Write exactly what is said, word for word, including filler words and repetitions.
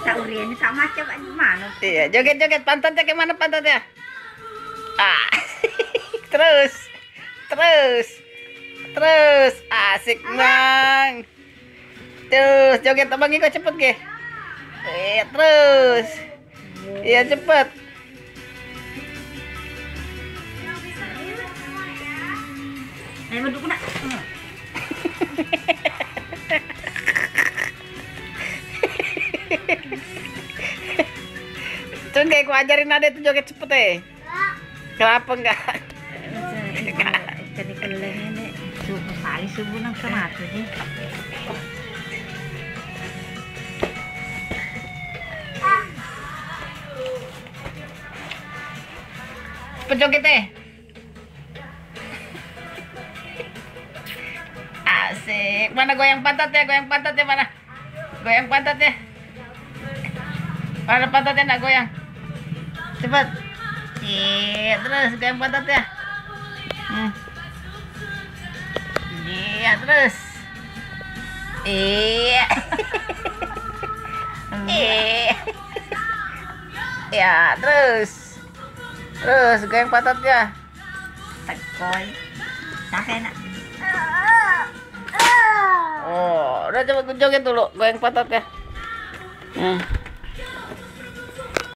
Sauri ini sama macam gimana? Iya, joget-joget pantatnya gimana pantatnya? Ah. Terus. Terus. Terus. Asik, Bang. Terus joget Abang Iko cepet ke. Eh, terus. Iya, cepet. Ayo duduk nak. Terus kayak ku ajarin Ade tuh joget cepet eh. Kenapa enggak? Jadi keleng ini subuh kali subuh nang sematu sih. Cepet joget eh. Asik. Mana goyang pantatnya? Goyang pantatnya mana? Goyang pantatnya. Mana pantatnya nak goyang? Cepat. Iya, terus goyang pantatnya. Hmm. Iya, terus. Iya. Iya. Ya, terus. Terus goyang pantatnya. Tekoy. Tak enak. Oh, udah coba joget dulu, goyang pantatnya. Hmm.